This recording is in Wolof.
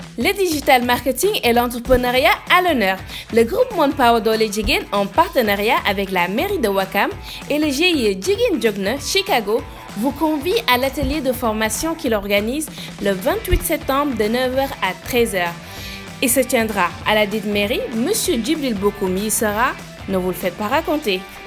Le digital marketing et l'entrepreneuriat à l'honneur. Le groupe Manpower Doole Jigéen, en partenariat avec la mairie de Ouakam et le GIE Jigéen Jogna Chicago, vous convie à l'atelier de formation qu'il organise le 28 septembre de 9h à 13h. Il se tiendra à la dite mairie. Monsieur Djibril Bokoum y sera, ne vous le faites pas raconter.